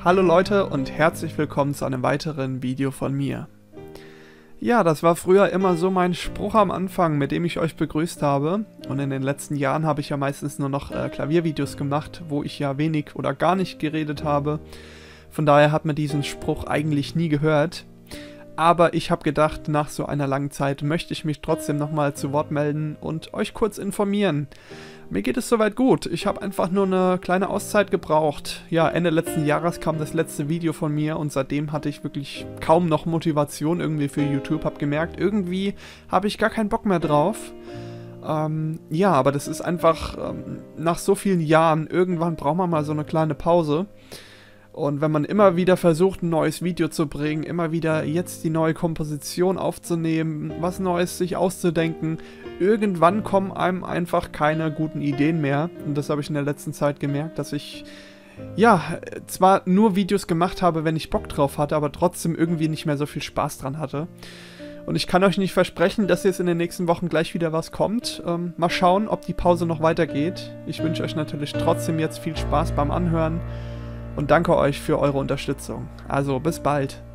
Hallo Leute und herzlich willkommen zu einem weiteren Video von mir. Ja, das war früher immer so mein Spruch am Anfang, mit dem ich euch begrüßt habe. Und in den letzten Jahren habe ich ja meistens nur noch Klaviervideos gemacht, wo ich ja wenig oder gar nicht geredet habe. Von daher hat man diesen Spruch eigentlich nie gehört. Aber ich habe gedacht, nach so einer langen Zeit möchte ich mich trotzdem nochmal zu Wort melden und euch kurz informieren. Mir geht es soweit gut. Ich habe einfach nur eine kleine Auszeit gebraucht. Ja, Ende letzten Jahres kam das letzte Video von mir und seitdem hatte ich wirklich kaum noch Motivation irgendwie für YouTube. Hab gemerkt, irgendwie habe ich gar keinen Bock mehr drauf. Ja, aber das ist einfach nach so vielen Jahren, irgendwann braucht man mal so eine kleine Pause. Und wenn man immer wieder versucht, ein neues Video zu bringen, immer wieder jetzt die neue Komposition aufzunehmen, was Neues sich auszudenken, irgendwann kommen einem einfach keine guten Ideen mehr. Und das habe ich in der letzten Zeit gemerkt, dass ich, ja, zwar nur Videos gemacht habe, wenn ich Bock drauf hatte, aber trotzdem irgendwie nicht mehr so viel Spaß dran hatte. Und ich kann euch nicht versprechen, dass jetzt in den nächsten Wochen gleich wieder was kommt. Mal schauen, ob die Pause noch weitergeht. Ich wünsche euch natürlich trotzdem jetzt viel Spaß beim Anhören. Und danke euch für eure Unterstützung. Also bis bald.